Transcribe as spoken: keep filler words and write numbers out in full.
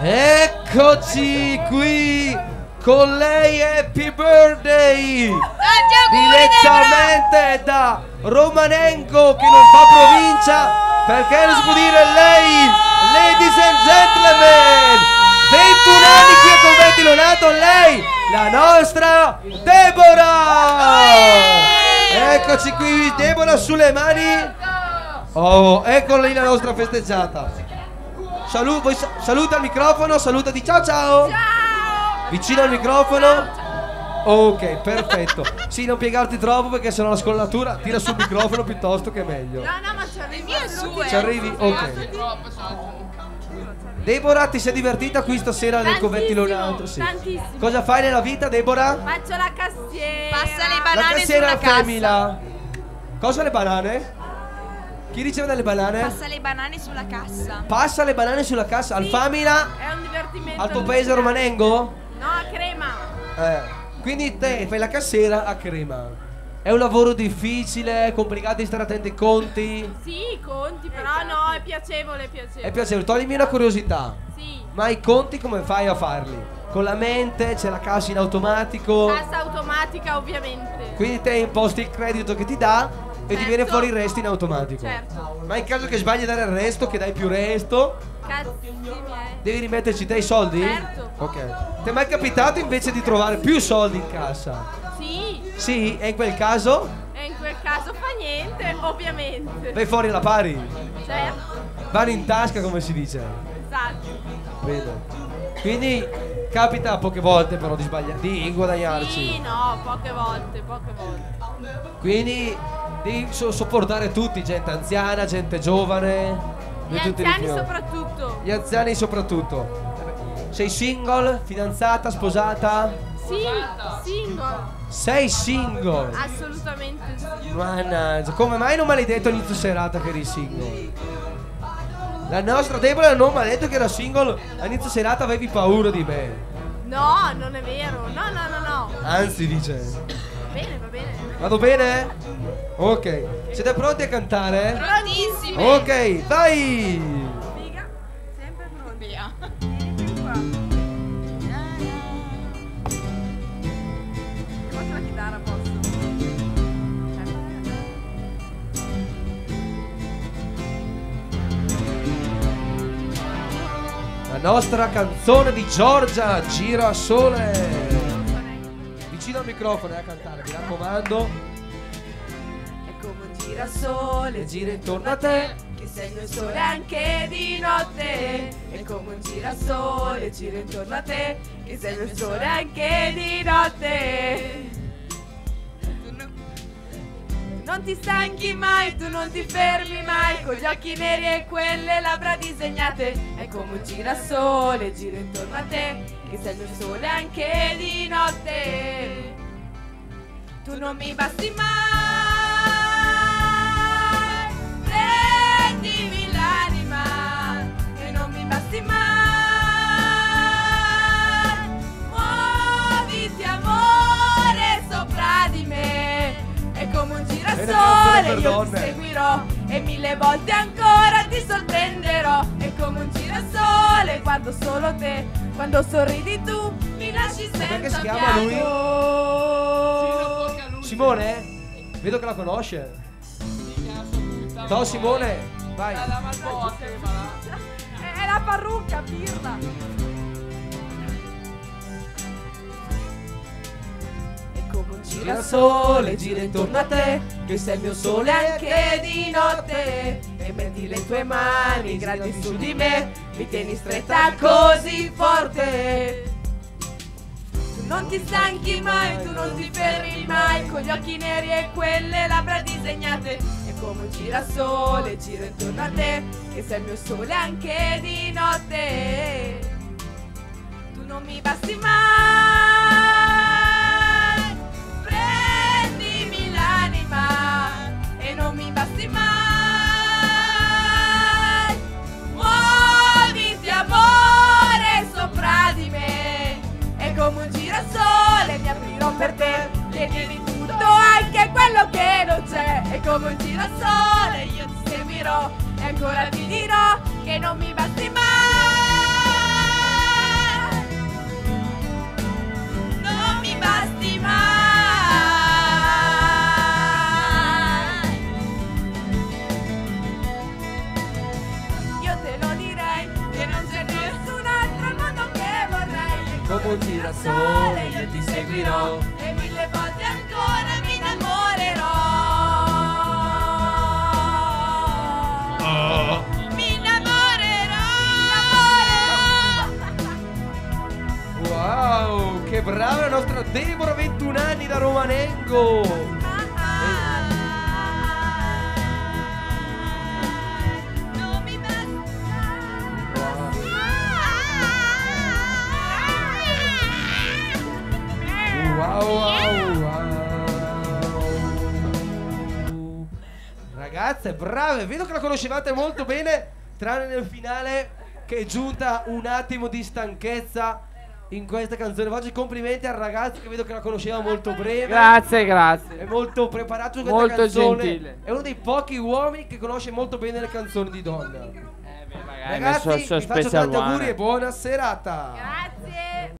Eccoci qui con lei, happy birthday! Direttamente da Romanengo, che non fa provincia, perché non si può dire lei, ladies and gentlemen, ventuno anni qui a Conventi Leonato, lei, la nostra Deborah! Eccoci qui, Deborah sulle mani. Oh, eccola lì la nostra festeggiata. Salu voi, saluta il microfono, salutati, ciao ciao! Ciao! Vicino al microfono. Ok, perfetto. Sì, non piegarti troppo perché sennò la scollatura tira sul microfono piuttosto che è meglio. No, no, ma ci arrivi su. Ci arrivi? Ok. Deborah, ti sei divertita qui stasera nel Conventi Leonato? Sì. Tantissimo. Cosa fai nella vita, Deborah? Faccio la cassiera. Passa le La banane cassiera sulla cassa. femmina. Cosa, le banane? Chi riceve delle banane? Passa le banane sulla cassa. Passa le banane sulla cassa. Al Sì, Famila? È un divertimento. Al tuo paese Romanengo? No, a Crema. Eh. Quindi te fai la cassiera a Crema. È un lavoro difficile, complicato di stare attenti ai conti. Sì, conti, però no, è piacevole, è piacevole. È piacevole, toglimi una curiosità. Sì. Ma i conti come fai a farli? Con la mente, c'è la cassa in automatico. Cassa automatica, ovviamente. Quindi te imposti il credito che ti dà e ti viene fuori il resto in automatico. Certo. Ma in caso che sbagli a dare il resto, che dai più resto, Cazzi miei. devi rimetterci te i soldi? Certo. Ok. Ti è mai capitato invece di trovare più soldi in cassa? Sì. Sì? E in quel caso? E in quel caso fa niente, ovviamente. Vai fuori alla pari? Certo. Vanno in tasca, come si dice. Esatto. Vedo. Quindi capita poche volte però di sbagliare, di guadagnarci. Sì, no, poche volte, poche volte. Quindi devi so- sopportare tutti, gente anziana, gente giovane. Gli di tutti anziani i tipi. soprattutto. Gli anziani soprattutto. Sei single, fidanzata, sposata? Sì, single. Sei single? Assolutamente sì. Mannaggia, come mai non mi hai detto all'inizio serata che eri single? La nostra Deborah non mi ha detto che era single, all'inizio serata avevi paura di me. No, non è vero. No, no, no, no. Anzi, dice. Va bene, va bene. Vado bene? Ok. Siete pronti a cantare? Prontissimi. Ok, vai! Figa. Sempre pronto. Via. Vieni qua. Faccio la chitarra, posso? La nostra canzone di Giorgia, Girasole. Vicino al microfono, eh, a cantare, mi raccomando. È come un girasole, Gira intorno a te. che segna il sole anche di notte. È come un girasole, gira intorno a te, che segna il sole anche di notte. Non ti stanchi mai, tu non ti fermi mai, con gli occhi neri e quelle labbra disegnate. È come un girasole, gira intorno a te, che segna il sole anche di notte. Tu non mi basti mai, prendimi l'anima, e non mi basti mai. Muoviti amore sopra di me, è come un girasole, io ti seguirò e mille volte ancora ti sorprenderò. È come un girasole quando solo te, quando sorridi tu, mi lasci senza Perché si chiama lui? pianto. Simone? Vedo che la conosce. Ciao Simone, vai. È la parrucca, pirla. È come un girasole, gira intorno a te, che sei il mio sole anche di notte. E metti le tue mani grandi su di me, mi tieni stretta così forte. Tu non ti stanchi mai, tu non ti fermi mai, con gli occhi neri e quelle labbra disegnate. È come un girasole, gira intorno a te, che sei il mio sole anche di notte. Tu non mi basti mai, prendimi l'anima, e non mi basti mai. Muoviti amore sopra di me, è come un girasole, mi aprirò per te, chiedimi tutto anche quello che non c'è. È come un girasole, io ti seguirò e ancora ti dirò che non mi basti mai. come un girasole io ti seguirò. E mille volte ancora mi innamorerò. Oh. Mi innamorerò. Wow, che brava la nostra Deborah, ventuno anni da Romanengo. Non mi Wow, wow, wow. Ragazze, brave, vedo che la conoscevate molto bene, tranne nel finale che è giunta un attimo di stanchezza in questa canzone. Oggi complimenti al ragazzo che vedo che la conosceva molto breve. Grazie, grazie. È molto preparato su questa Molto canzone. gentile. È uno dei pochi uomini che conosce molto bene le canzoni di donna. Eh, beh, Ragazzi, so, so vi faccio special tanti auguri one. e buona serata. Grazie.